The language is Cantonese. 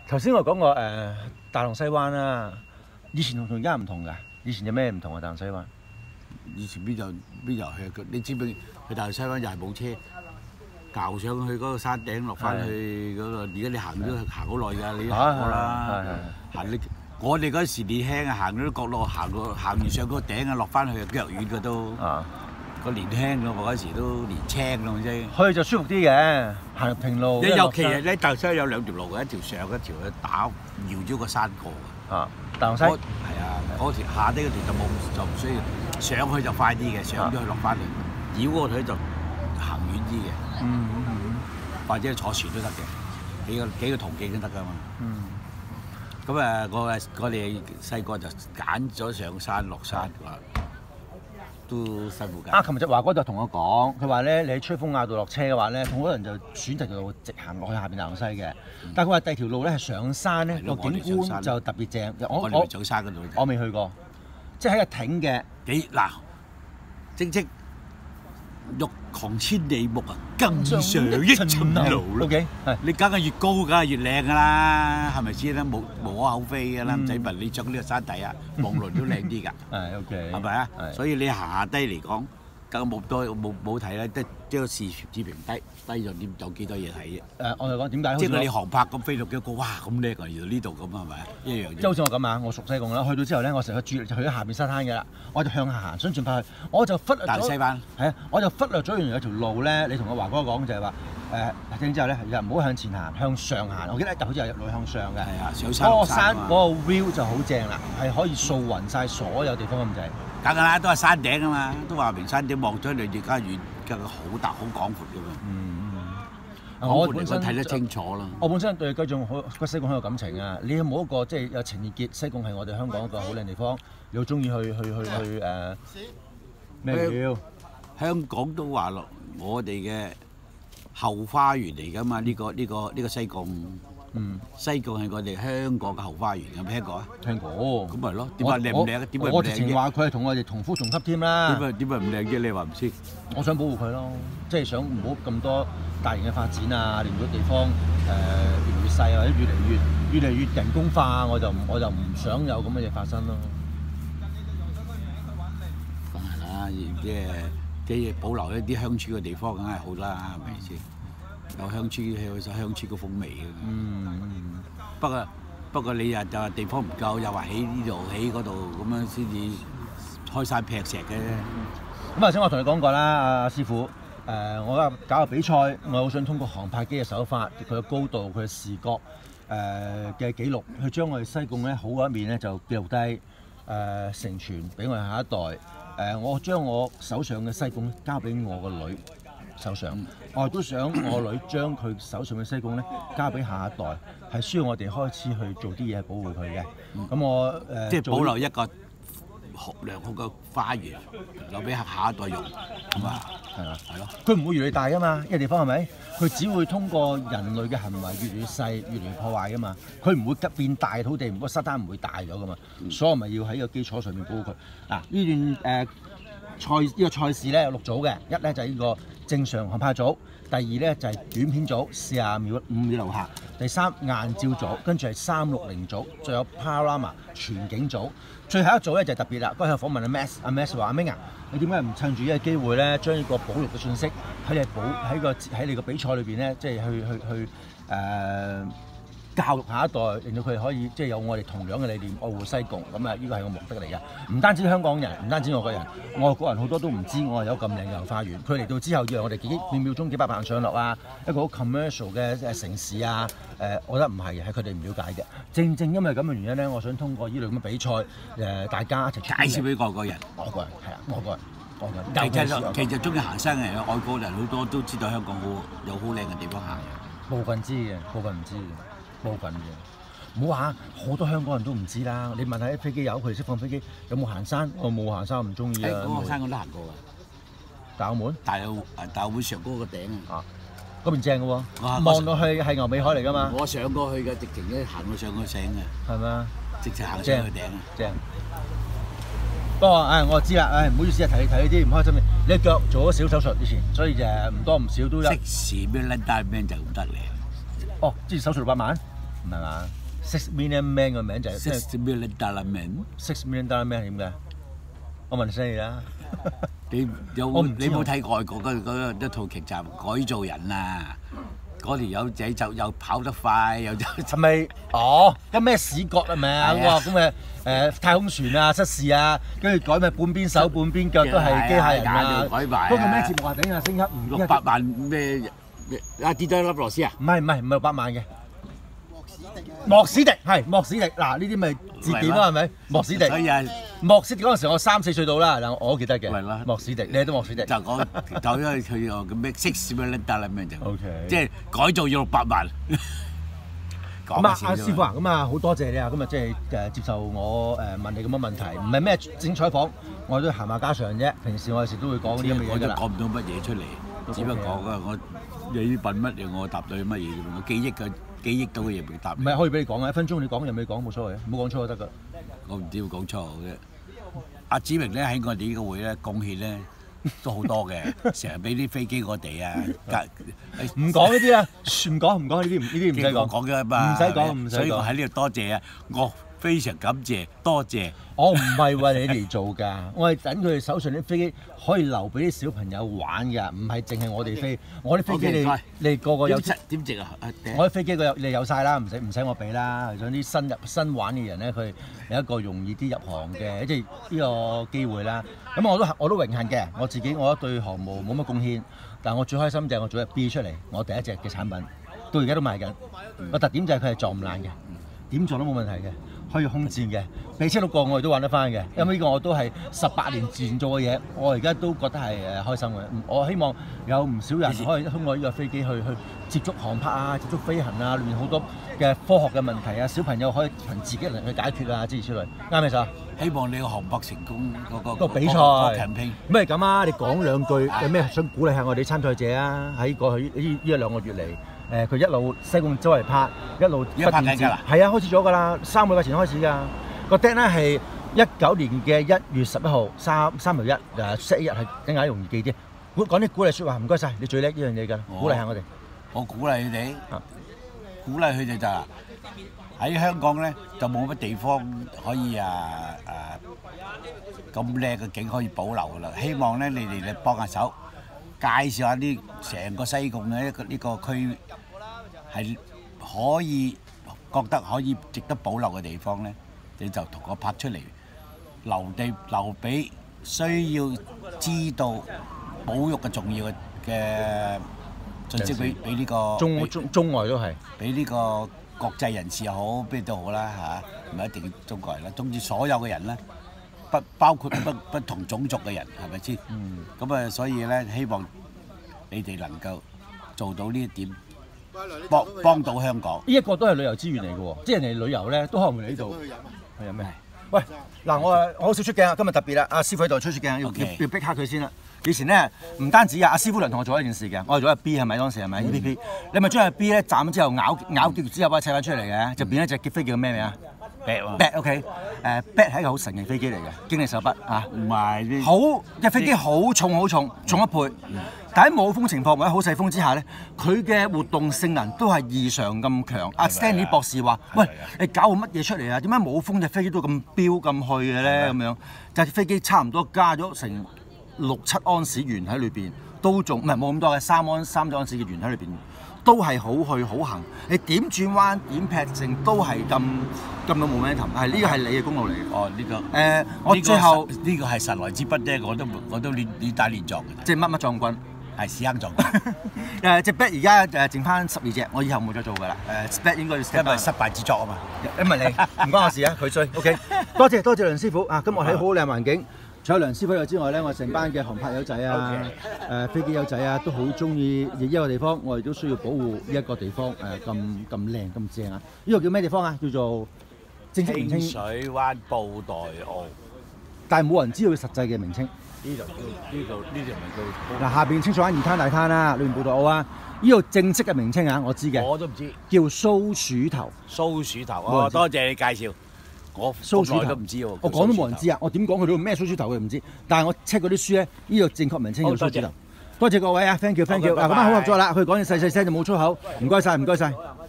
頭先我講過大浪西灣啦，以前同而家唔同㗎。以前有咩唔同啊？大浪西灣以前邊有去？你知唔知去大浪西灣又係冇車，轎上去嗰個山頂落翻去嗰個。而家你行都行好耐㗎，你都行過啦。行你我哋嗰時年輕啊，行嗰啲角落行完上嗰個頂啊，落翻去腳軟㗎都。個年輕咯，我嗰時都年青咯，啫。 去就舒服啲嘅，行平路。 尤其係咧，大浪西有兩條路嘅，一條上一條去繞咗個山過嘅。 大浪西係啊，嗰條下低嗰條就唔需要，上去就快啲嘅，上咗去落翻嚟。繞嗰條就行遠啲嘅。或者坐船都得嘅，幾個途徑都得噶嘛。咁我哋細個就揀咗上山落山都辛苦㗎。琴日隻華哥就同我講，佢話咧，你喺吹風坳度落車嘅話咧，好多人就選擇就直行落去下邊大浪西嘅。但係佢話第二條路咧係上山咧，個景觀就特別正。我哋上山嗰度，我未去過，即係喺個艇嘅嗱，正式欲窮千里目啊，更上一層樓咯。你梗係越高，梗係越靚㗎啦，係咪先啦？無可厚非㗎啦，唔使問你上呢個山底啊，望落都靚啲㗎。係咪啊？所以你行下低嚟講，梗係冇睇啦，即係個視水平低咗點有幾多嘢睇啫？ 我哋講點解？ 即係你航拍咁飛落幾個，哇咁叻啊！原來呢度咁係咪一樣？ 即係好似我咁啊，我熟西貢啦，去到之後咧，我成個注意力就去咗下邊沙灘嘅啦，我就向下行，想盡快去，我就忽略咗大西灣。係啊，我就忽略咗原來有條路咧，你同阿華哥講就係話聽之後咧，又唔好向前行，向上行。我記得好似係入路向上嘅。係啊，上山落山嗰個 view 就好正啦，係可以掃勻晒所有地方咁滯。梗㗎啦，都係山頂啊嘛，都話明山頂望咗你越加遠，更好大好廣闊㗎嘛。我本身睇得清楚啦。我本身對西貢好有感情啊！你有冇一個即係有情意結？西貢係我哋香港一個好靚地方，你好中意去咩料？香港都話咯，我哋嘅後花園嚟㗎嘛，呢個西貢。西貢係我哋香港嘅後花園，有冇聽過啊？聽過。咁咪咯，點解靚唔靚啊？點解唔靚啫？我直情話佢係同我哋同夫同級添啦。點解唔靚啫？你話唔知？我想保護佢咯，即係想唔好咁多大型嘅發展啊，令到地方越嚟越細或者越嚟越人工化，我就唔想有咁嘅嘢發生咯。梗係啦，即係保留一啲鄉村嘅地方，梗係好啦，係咪先？有鄉村嘅風味嘅。不過你就話地方唔夠，又話起呢度起嗰度咁樣先至開山劈石嘅。咁頭先我同你講過啦，阿師傅，我搞個比賽，我好想通過航拍機嘅手法，佢嘅高度、佢嘅視覺嘅記錄，去將我哋西貢咧好嗰一面咧就記錄低，承傳俾我哋下一代。我將我手上嘅西貢交俾我個女手上，我亦都想我女將佢手上嘅西貢咧交俾下一代，係需要我哋開始去做啲嘢保護佢嘅。咁我即係保留一個良好嘅花園，留俾下一代用，咁啊，係咯。佢唔會越嚟越大噶嘛，呢個地方係咪？佢只會通過人類嘅行為越嚟越細，越嚟越破壞噶嘛。佢唔會變大土地，個沙灘唔會大咗噶嘛。所以咪要喺個基礎上面保護佢。嗱，呢段呢個賽事咧有6組嘅，一咧就係呢個正常航拍組，第二咧就係短片組，40秒5秒留下，第3硬照組，跟住係360組，仲有 Panorama 全景組，最後一組咧就特別啦。嗰日訪問阿 Max 話：阿明啊，你點解唔趁住呢個機會咧，將呢個保育嘅信息喺你個比賽裏邊咧，即係去教育下一代，令到佢哋可以即係有我哋同樣嘅理念，愛護西貢。咁啊，呢個係個目的嚟嘅。唔單止香港人，唔單止外國人好多都唔知我係有咁靚嘅後花園。佢嚟到之後，以為我哋秒秒鐘幾百萬上落啊，一個好 commercial 嘅城市啊。我覺得唔係嘅，係佢哋唔了解嘅。正因為咁嘅原因咧，我想通過呢類咁嘅比賽，大家一齊介紹俾外國人。外國人係啊，外國人。其實中意行山嘅人，外國人好多都知道香港有好靚嘅地方行嘅。部分知嘅，部分唔知嘅。部分嘅，唔好話好多香港人都唔知啦。你問下啲飛機友，佢哋識放飛機有冇行山？我冇行山，我唔中意啊。嗰個山我都行過㗎。大澳門？大澳門上高個頂啊！嗰邊正嘅喎，望落去係牛尾海嚟㗎嘛。我上過去嘅，直情咧行到上個頂嘅。係咪啊？直情行上去頂啊！正。不過我就知啦，唔好意思啊，睇呢啲唔開心嘅。你腳做咗小手術以前，所以就唔多唔少都有。即時咩撚單咩就唔得嚟。哦，之前手術600萬，唔係嘛？ 6 million man 個名就係 $6 million man。 6 million dollar man 點解？我問你啦。 你我唔知冇睇外國嗰一套劇集改造人啊？嗰條友仔就又跑得快，又係咪？哦，咁咩史葛係咪啊？嗰個咁嘅太空船啊失事啊，跟住改咪半邊手半邊腳都係機械人啊！ 改埋。 嗰個咩節目啊？頂下升級 600萬咩？跌咗一粒螺絲啊？ 唔係600萬嘅。莫史迪係莫史迪，嗱呢啲咪字典啦係咪？莫史迪。 所以啊， 莫史迪嗰陣時我3、4歲到啦，嗱我都記得嘅。 係啦。 莫史迪，你都莫史迪。 就因為佢個叫咩6 million dollar man 就。 O K。 即係改造要600萬。 咁啊，阿師傅啊，咁啊好多謝你啊！今日即係接受我問你咁嘅問題，唔係咩正採訪，我都閒話家常啫。平時我有時都會講啲咁嘅嘢㗎啦。 我都講唔到乜嘢出嚟，只不過啊，我你問乜嘢我答對乜嘢啫，我記憶到嘅嘢咪答。 唔係可以俾你講啊，1分鐘你講有冇講冇所謂啊，唔好講錯就得㗎。 我唔知要講錯啫。阿子明咧喺我哋呢個會咧貢獻咧都好多嘅，成日俾啲飛機我哋啊。 唔講呢啲啊，唔講呢啲唔使講。 講嘅嘛， 唔使講。 所以我喺呢度多謝啊，我非常感謝，多謝。 我唔係為你哋做㗎，我係等佢哋手上啲飛機可以留俾啲小朋友玩㗎，唔係淨係我哋飛。我啲飛機你個個有點值啊？ 我啲飛機你有晒啦，唔使我俾啦。想啲新玩嘅人咧，佢有一個容易啲入行嘅即係呢個機會啦。咁我都榮幸嘅，我自己我對項目冇乜貢獻，但我最開心就係我做咗 B 出嚟，我第一隻嘅產品到而家都賣緊。個特點就係佢係撞唔爛嘅，點撞都冇問題嘅。可以空戰嘅，俾車路過我哋都玩得翻嘅，因為呢個我都係18年前做嘅嘢，我而家都覺得係開心嘅。我希望有唔少人可以通過呢個飛機去接觸航拍啊，接觸飛行啊，裏面好多嘅科學嘅問題啊，小朋友可以憑自己能力去解決啊，諸如此類。啱未？ 希望你個航博成功個比賽。咩咁啊？你講兩句有咩想鼓勵下我哋參賽者啊？喺過去呢1-2個月嚟。佢一路西貢周圍拍，一路不斷接。係啊，開始咗㗎啦，3個月前開始㗎。個 deadline 係19年嘅1月11號3月1，set 一日係更加容易記啲。講啲鼓勵説話，唔該晒，你最叻呢樣嘢㗎，鼓勵下我哋。 我鼓勵佢哋，鼓勵佢哋就喺香港咧，就冇乜地方可以咁靚嘅景可以保留㗎啦。希望咧你哋嚟幫下手，介紹下啲成個西貢嘅呢個區。係可以覺得可以值得保留嘅地方咧，你就同我拍出嚟，留俾需要知道保育嘅重要嘅信息俾呢個中外都係俾呢個國際人士又好，邊都好啦嚇，唔係一定要中國人啦，總之所有嘅人咧，包括不同種族嘅人，係咪先？咁啊，所以咧希望你哋能夠做到呢一點。幫到香港， 呢一個都係旅遊資源嚟嘅喎，即係人哋旅遊咧都可能會嚟呢度。去飲咩？喂，嗱我好少出鏡啊，今日特別啦，阿師傅喺度出鏡，要逼下佢先啦。以前咧唔單止阿師傅娘同我做一件事嘅，我係做一 B 係咪當時係咪 EPP？你咪將個 B 咧斬咗之後咬結之後，砌翻出嚟嘅，就變咗隻飛機叫咩名啊？Bat OK， Bat 係一個好神奇飛機嚟嘅，經理手筆啊， 唔係好隻飛機好重，重一倍。但喺冇風情況或者好細風之下咧，佢嘅活動性能都係異常咁強。阿 Stanley 博士話：喂，你搞個乜嘢出嚟啊？點解冇風隻飛機都咁飆咁去嘅咧？咁樣就飛機差唔多加咗成6-7安士鉛喺裏邊，都仲唔係冇咁多嘅3安士嘅鉛喺裏邊，都係好去好行。你點轉彎點劈正都係咁有 momentum。係呢個係你嘅功勞嚟嘅。 哦，呢個我最後呢個係神來之筆啫，我都練打練撞嘅。 即係乜壯軍。 係屎坑撞隻 bat 而家剩翻12隻，我以後冇再做㗎啦。bat 應該要因為失敗之作啊嘛。 因為你唔關我事啊，佢衰。OK， 多謝梁師傅啊！今日喺好靚環境，除咗梁師傅之外咧，我成班嘅航拍友仔啊、飛機友仔啊，都好中意呢一個地方。我哋都需要保護呢一個地方咁靚咁正啊！呢個叫咩地方啊？叫做正式名稱清水灣布袋澳， 但係冇人知道佢實際嘅名稱。 呢條咪叫嗱，下邊清水灣二灘大灘啦，裏面布袋澳啊，呢個正式嘅名稱啊，我知嘅。 我都唔知。 叫蘇鼠頭。 蘇鼠頭啊！多謝你介紹。我蘇鼠頭都唔知喎。 我講都冇人知啊！我點講佢都咩蘇鼠頭佢唔知，但係我 check 嗰啲書咧，呢個正確名稱叫蘇鼠頭。多謝各位啊 ，thank you。嗱，咁啊好合作啦，佢講嘢細聲就冇粗口，唔該晒。